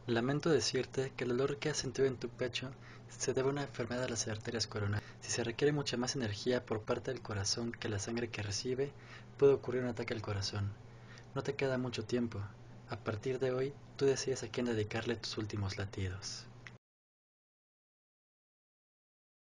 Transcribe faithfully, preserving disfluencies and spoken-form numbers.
Lamento decirte que el dolor que has sentido en tu pecho se debe a una enfermedad de las arterias coronarias. Si se requiere mucha más energía por parte del corazón que la sangre que recibe, puede ocurrir un ataque al corazón. No te queda mucho tiempo. A partir de hoy, tú decides a quién dedicarle tus últimos latidos.